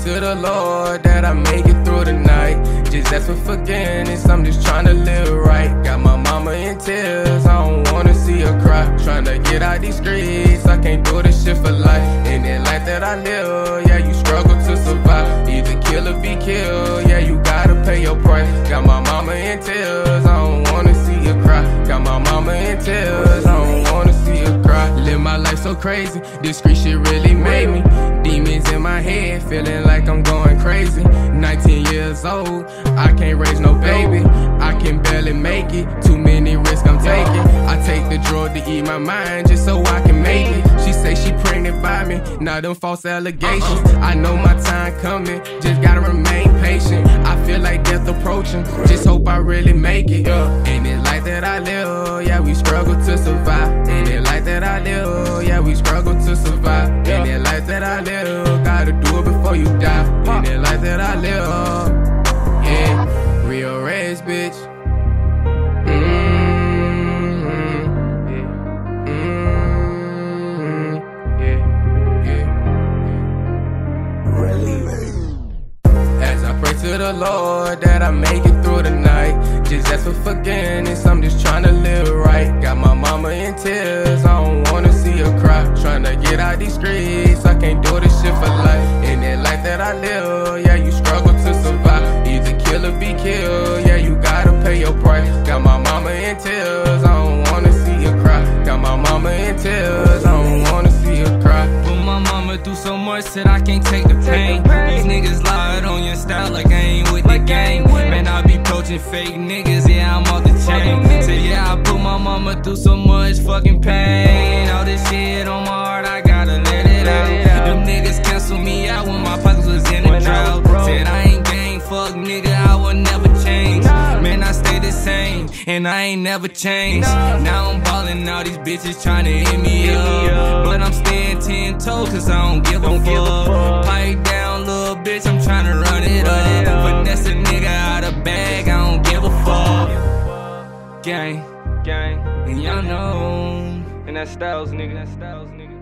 to the Lord that I make it through the night. Just ask for forgiveness, I'm just tryna live right. Got my mama in tears, I don't wanna see her cry. Tryna get out these streets, I can't do this shit for life. In that life that I live, yeah, you struggle to survive. Either kill or be killed, yeah, you gotta pay your price. Got my mama in tears, I don't wanna see her cry. Got my mama in tears, I don't wanna see her cry. Live my life so crazy, this street shit really made me. Demons in my head, feeling like I'm going crazy. 19 years old, I can't raise no baby. I can barely make it, too many risks I'm taking. I take the drug to eat my mind just so I can make it. She say she pregnant by me, now them false allegations. I know my time coming, just gotta remain patient. I feel like death approaching, just hope I really make it. In this life that I live, yeah, we struggle to survive. In this life that I live, yeah, we struggle to survive. In this life that I live, gotta do it before you die. In this life that I live, yeah, real rage, bitch. As I pray to the Lord that I make it through the night. Just ask for forgiveness, I'm just tryna live right. Got my mama in tears, I don't wanna see her cry. Tryna get out these streets, I can't do this shit for life. In that life that I live, yeah, you struggle to survive. Either kill or be killed, yeah, you gotta pay your price. Got my mama in tears, I don't wanna see her cry. Got my mama in tears, I don't wanna see her cry. Put my mama through so much that I can't take the pain. These niggas lied on your style like I ain't with the game. Man, I be approaching fake niggas, yeah, I'm off the chain. Say yeah, I put my mama through so much fucking pain. All this shit on my heart, I gotta let it out. Them niggas cancel me out when my pockets was in the drought. Said I ain't gang, fuck nigga, I will never change. Man, I stay the same, and I ain't never changed. Now I'm ballin', all these bitches tryna hit me up, but I'm staying 10 toes cause I don't give a fuck. Pipe down, little bitch, I'm tryna run it up. Finesse a nigga out of bag, I don't give a fuck. Gang, and y'all know, and that Styles nigga.